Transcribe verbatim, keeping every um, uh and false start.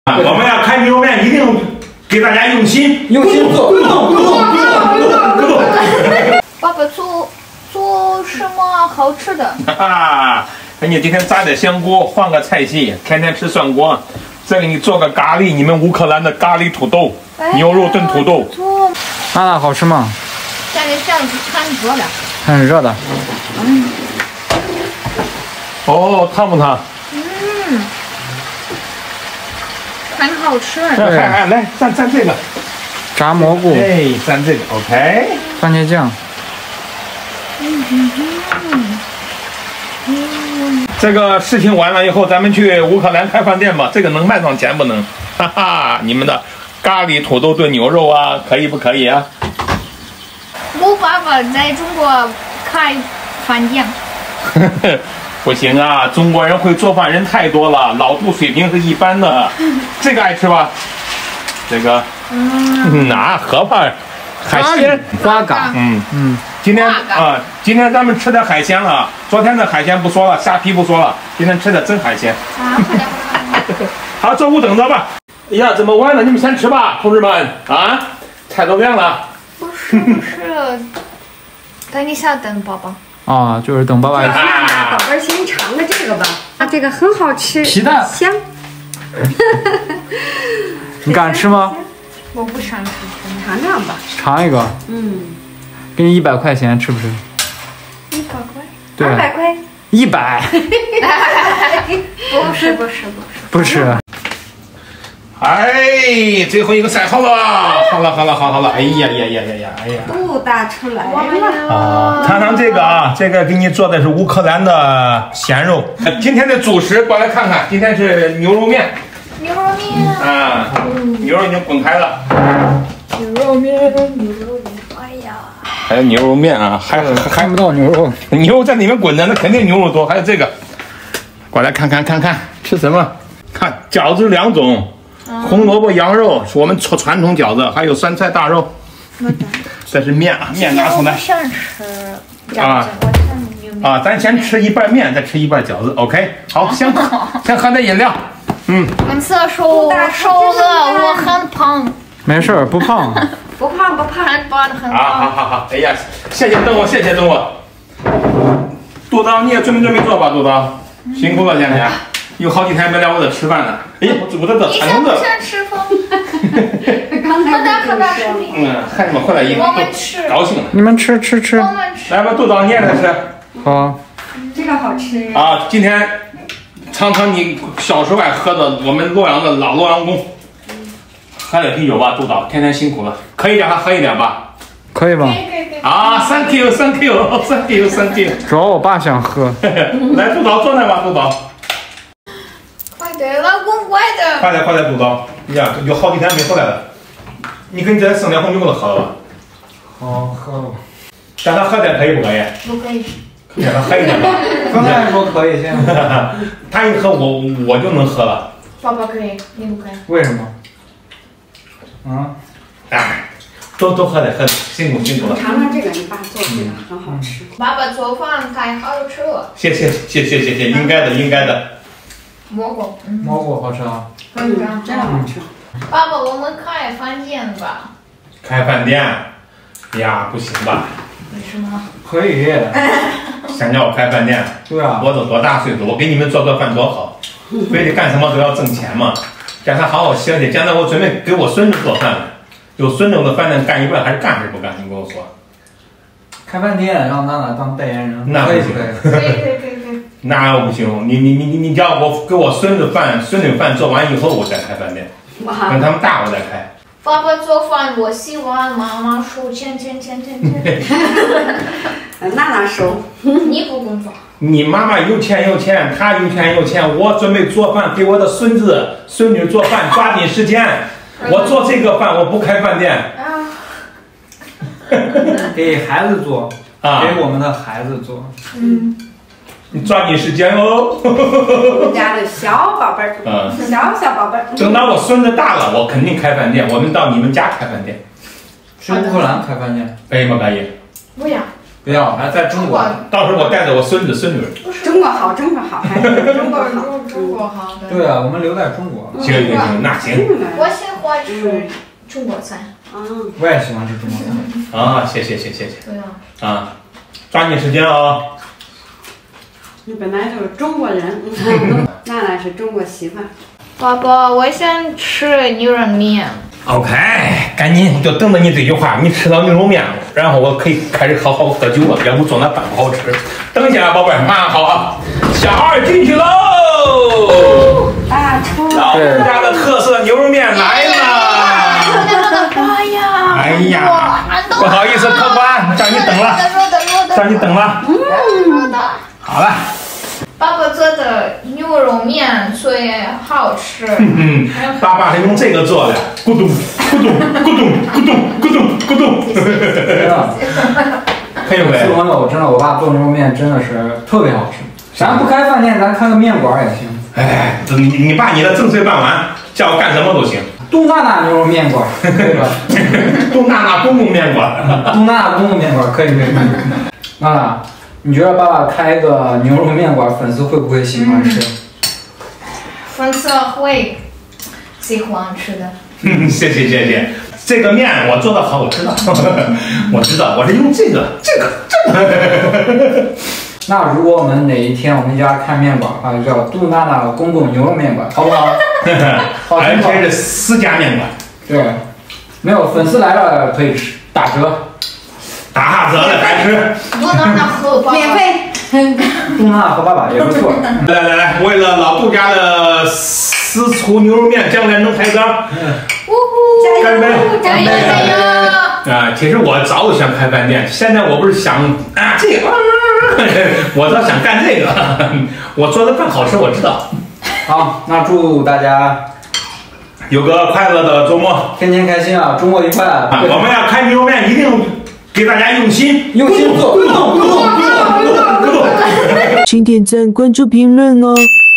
我们要开牛肉面，一定给大家用心， 用心做，咕咚咕咚咕咚咕咚。 爸爸做做什么好吃的？ 哈哈，给你今天炸点香菇，换个菜系，天天吃涮锅。再给你做个咖喱，你们乌克兰的咖喱土豆，牛肉炖土豆。 娜娜好吃吗？ 现在这样子看热的。 很热的。 嗯。 哦，烫不烫？ 嗯。很好吃。 来来来，蘸蘸这个。 炸蘑菇。 哎，蘸这个 ，OK。 番茄酱。 嗯嗯嗯。 这个事情完了以后，咱们去乌克兰开饭店吧。这个能卖上钱不能？哈哈，你们的咖喱土豆炖牛肉啊，可以不可以啊？ 我爸爸在中国开饭店。 不行啊，中国人会做饭人太多了，老杜水平是一般的。这个爱吃吧？这个，嗯，哪河蚌海鲜花蛤， 嗯嗯。 今天啊，今天咱们吃的海鲜了。昨天的海鲜不说了，虾皮不说了，今天吃的真海鲜。 啊， 好，坐屋等着吧。哎呀，怎么晚了？你们先吃吧，同志们啊！菜都凉了。 不是不是，等一下，等爸爸。 啊，就是等爸爸。 啊，宝贝儿先尝个这个吧，啊，这个很好吃， 皮蛋香。 你敢吃吗？ 我不想吃， 尝尝吧。 尝一个。 嗯。 给你一百块钱，吃不吃？ 一百块。 对。 二百块。 一百。 不是不是不是。不吃。 哎，最后一个晒好了，好了好了好好了，哎呀呀呀呀呀，哎呀。 都打出来了。 啊，尝尝这个啊，这个给你做的是乌克兰的咸肉。今天的主食过来看看，今天是牛肉面。 牛肉面。 啊，牛肉已经滚开了。 牛肉面，牛肉面，哎呀。 还有牛肉面啊，还还看不到牛肉， 牛肉在里面滚着，那肯定牛肉多。还有这个，过来看看看看，吃什么？看饺子两种，红萝卜羊肉是我们传传统饺子，还有酸菜大肉。这是面啊，面拿出来。 我想吃饺子，我想牛面。 啊，咱先吃一半面，再吃一半饺子 ，OK？ 好，先先喝点饮料。嗯。 每次说瘦了，我很胖。 没事儿，不胖。 不胖不胖， 很胖很胖。 好好好好，哎呀，谢谢等我，谢谢等我。杜导，你也准备准备做吧，杜导，辛苦了今天，有好几天没来我这吃饭了。哎，我我这这馋着。 你想不想吃饭？ 刚才和大和大吃。 嗯，孩子们回来以后我们吃。 高兴了。 你们吃吃吃。 我们吃。 来吧，杜导，你也来吃。 好。 这个好吃。 啊，今天尝尝你小时候爱喝的我们洛阳的老洛阳宫。喝点啤酒吧，杜导，天天辛苦了，可以让他喝一点吧？ 可以吧？ 啊 ，Thank you，Thank you，Thank you，Thank you。 主要我爸想喝。 来，杜导坐那吧，杜导。 快点，老公，快点。 快点，快点，杜导。呀，有好几天没回来了。你给你再生点红酒给他喝了吧。 好，喝了。 让他喝点可以不可以？ 不可以。 让他喝一点吧。 刚才说可以，现在。 他一喝我我就能喝了。 爸爸可以，你不可以。 为什么？啊， 哎，多多喝点，喝点，辛苦辛苦了。 尝尝这个，你爸做的很好吃。 爸爸做饭太好吃了。 谢谢谢谢谢谢，应该的应该的。 蘑菇， 蘑菇好吃啊。 嗯， 真好吃。 爸爸，我们开饭店吧。 开饭店？呀，不行吧？ 为什么？ 可以。 想叫我开饭店？ 对啊。 我都多大岁数，我给你们做做饭多好，非得干什么都要挣钱嘛。让他好好歇歇，将来我准备给我孙子做饭了。有孙子我的饭店干一半，还是干还是不干？你跟我说。 开饭店让娜娜当代言人， 那不行。 可以可以可以可以。 那不行，你你你你你叫我给我孙子饭，孙女饭做完以后我再开饭店，等他们大我再开。 爸爸做饭我喜欢，妈妈收钱钱钱钱钱。 娜娜收， 你不工作。 你妈妈有钱有钱，她有钱有钱，我准备做饭给我的孙子孙女做饭，抓紧时间。我做这个饭，我不开饭店。 啊。 给孩子做， 啊， 给我们的孩子做。 嗯。 你抓紧时间哦。 我们家的小宝贝儿， 嗯， 小小宝贝儿。 等到我孙子大了，我肯定开饭店。我们到你们家开饭店。 去乌克兰开饭店？ 可以吗？可以。 不要。 不要，还在中国。 到时候我带着我孙子孙女。 中国好，中国好，还是中国好。 中中国好的。 对啊，我们留在中国。 行行行，那行。 我喜欢吃中国菜。 嗯。 我也喜欢吃中国菜。 啊，谢谢谢谢谢。 对啊。 啊，抓紧时间啊！ 你本来就是中国人，娜娜是中国媳妇。 爸爸，我想吃牛肉面。 OK， 赶紧就等着你这句话，你吃到牛肉面了，然后我可以开始好好喝酒了，要不做那饭不好吃。等一下，宝贝儿，马上好啊！小二进去喽！ 大厨， 老吴家的特色牛肉面来了！ 哎呀！ 哎呀，不好意思，客官，叫你等了，叫你等了。 嗯。 好了。 爸爸做的牛肉面最好吃。 嗯，爸爸是用这个做的，咕咚咕咚咕咚咕咚咕咚咕咚。可以不可以？ 四朋友，真的，我爸做牛肉面真的是特别好吃。咱不开饭店，咱开个面馆也行。 哎，你你把你的正事办完，叫我干什么都行。 东娜娜牛肉面馆，对吧？ 东娜娜公共面馆， 东娜娜公共面馆可以可以。娜娜。你觉得爸爸开一个牛肉面馆，粉丝会不会喜欢吃？ 嗯、粉丝会喜欢吃的。 嗯，谢谢谢谢。这个面我做的好，我知道，我知道，我是用这个这个这个。 那如果我们哪一天我们家开面馆啊，就叫杜娜娜公共牛肉面馆，好不好？ 而且是私家面馆。 对，没有粉丝来了可以吃打折。 打折的还吃， 杜娜娜和爸爸免费， 杜娜娜和爸爸也不错。 来来来，为了老杜家的私厨牛肉面将来能抬杠， 呜呼， 干杯！ 加油加油！ 啊，其实我早就想开饭店，现在我不是想啊这个，我倒想干这个，我做的饭好吃，我知道。 好，那祝大家有个快乐的周末， 天天开心啊，周末愉快！ 啊，我们要开牛肉面，一定。给大家用心， 用心做，咕咚咕咚咕咚咕咚咕咚。 请点赞、关注、评论哦。